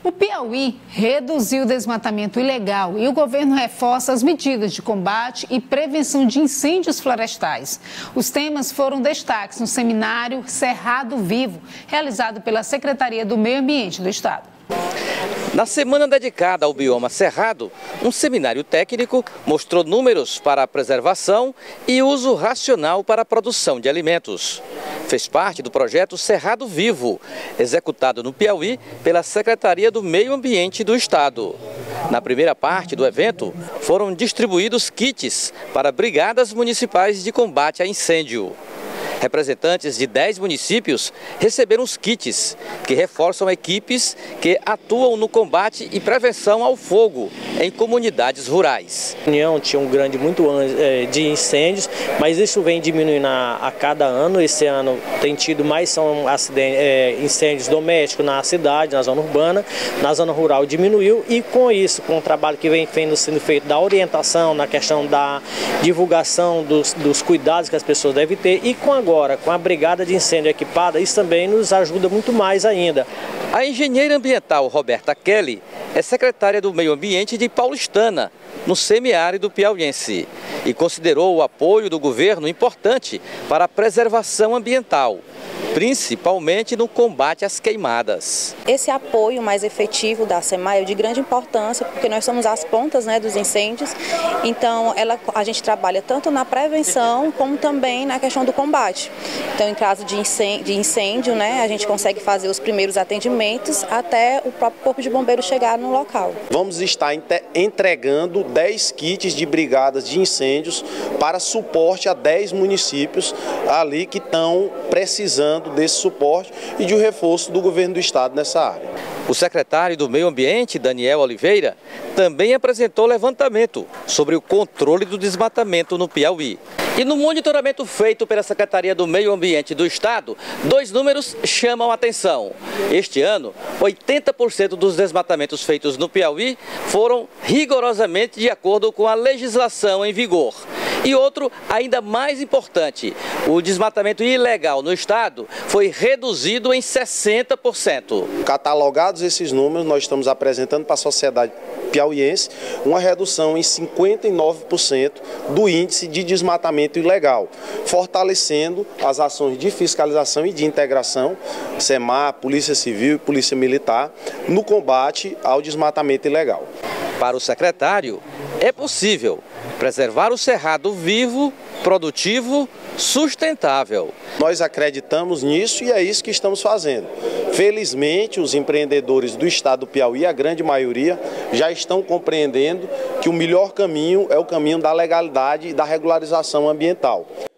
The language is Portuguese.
O Piauí reduziu o desmatamento ilegal e o governo reforça as medidas de combate e prevenção de incêndios florestais. Os temas foram destaques no seminário Cerrado Vivo, realizado pela Secretaria do Meio Ambiente do Estado. Na semana dedicada ao bioma cerrado, um seminário técnico mostrou números para a preservação e uso racional para a produção de alimentos. Fez parte do projeto Cerrado Vivo, executado no Piauí pela Secretaria do Meio Ambiente do Estado. Na primeira parte do evento, foram distribuídos kits para brigadas municipais de combate a incêndio. Representantes de 10 municípios receberam os kits, que reforçam equipes que atuam no combate e prevenção ao fogo em comunidades rurais. A União tinha um grande muito de incêndios, mas isso vem diminuindo a cada ano. Esse ano tem tido mais incêndios domésticos na cidade, na zona urbana, na zona rural diminuiu, e com isso, com o trabalho que vem sendo feito da orientação, na questão da divulgação dos cuidados que as pessoas devem ter, e com a brigada de incêndio equipada, isso também nos ajuda muito mais ainda. A engenheira ambiental Roberta Kelly é secretária do Meio Ambiente de Paulistana, no semiárido piauiense, e considerou o apoio do governo importante para a preservação ambiental, principalmente no combate às queimadas. Esse apoio mais efetivo da SEMAI é de grande importância, porque nós somos as pontas, dos incêndios, então a gente trabalha tanto na prevenção como também na questão do combate. Então, em caso de incêndio, a gente consegue fazer os primeiros atendimentos até o próprio Corpo de Bombeiros chegar no local. Vamos estar entregando 10 kits de brigadas de incêndios para suporte a 10 municípios ali que estão precisando desse suporte e de um reforço do governo do estado nessa área. O secretário do Meio Ambiente, Daniel Oliveira, também apresentou levantamento sobre o controle do desmatamento no Piauí. E no monitoramento feito pela Secretaria do Meio Ambiente do Estado, 2 números chamam a atenção. Este ano, 80% dos desmatamentos feitos no Piauí foram rigorosamente de acordo com a legislação em vigor. E outro, ainda mais importante, o desmatamento ilegal no estado foi reduzido em 60%. Catalogados esses números, nós estamos apresentando para a sociedade piauiense uma redução em 59% do índice de desmatamento ilegal, fortalecendo as ações de fiscalização e de integração, SEMAR, Polícia Civil e Polícia Militar, no combate ao desmatamento ilegal. Para o secretário, é possível preservar o cerrado vivo, produtivo, sustentável. Nós acreditamos nisso e é isso que estamos fazendo. Felizmente, os empreendedores do estado do Piauí, a grande maioria, já estão compreendendo que o melhor caminho é o caminho da legalidade e da regularização ambiental.